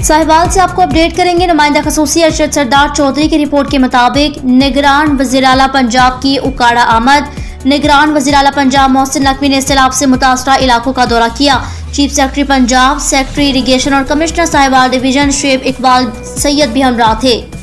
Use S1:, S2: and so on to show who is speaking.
S1: साहिवाल से आपको अपडेट करेंगे। नुमाइंदा खसूसी अरशद सरदार चौधरी की रिपोर्ट के मुताबिक निगरान वज़ीर आला पंजाब की उकाड़ा आमद। निगरान वज़ीर आला पंजाब मोहसिन नकवी ने सैलाब से मुतासरा इलाकों का दौरा किया। Chief secretary Punjab, secretary irrigation और कमिश्नर साहिवाल डिवीजन शुएब इकबाल सैयद भी हमरा थे।